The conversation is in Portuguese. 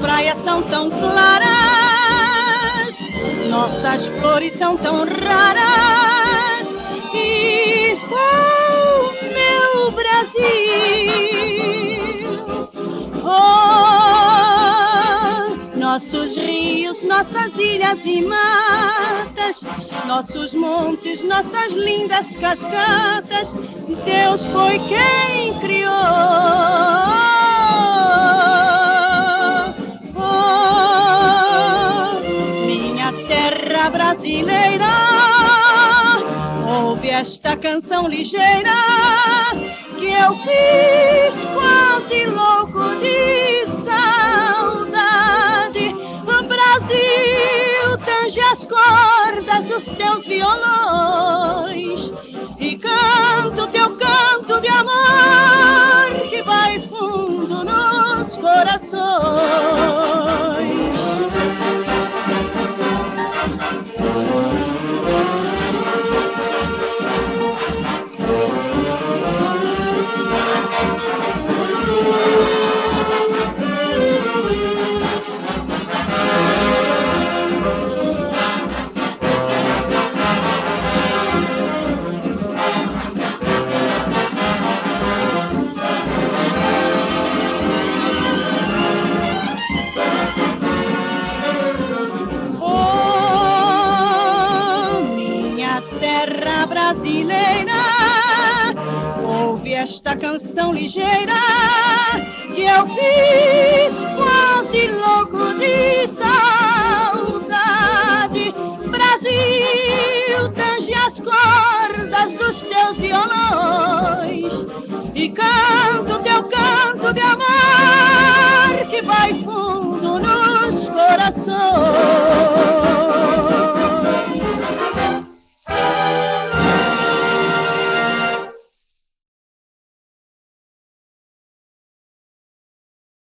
praias são tão claras, nossas flores são tão raras. Isto é o meu Brasil. Oh, nossos rios, nossas ilhas e matas, nossos montes, nossas lindas cascatas, Deus foi quem criou. Oh, minha terra brasileira, ouve esta canção ligeira que eu fiz quase louco de saudade. Brasil, tange as cordas dos teus violões e canta o teu canto de amor que vai fundo nos corações. Brasileira, ouve esta canção ligeira que eu fiz quase louco de saudade. Brasil, tange as cordas dos teus violões e canta o teu canto de amor que vai fundo nos corações.